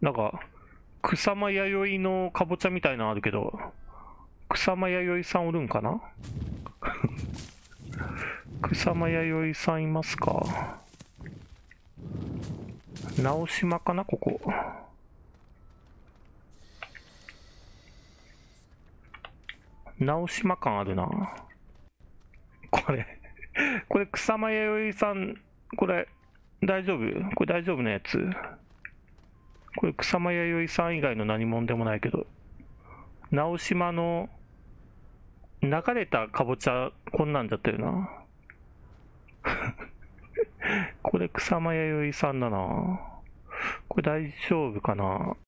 なんか、草間弥生のかぼちゃみたいなのあるけど、草間弥生さんおるんかな。草間弥生さんいますか。直島かなここ。直島感あるな。これこれ草間彌生さん、これ大丈夫？これ大丈夫なやつ？これ草間彌生さん以外の何者でもないけど、直島の流れたかぼちゃこんなんだったよな。これ草間彌生さんだな。これ大丈夫かな。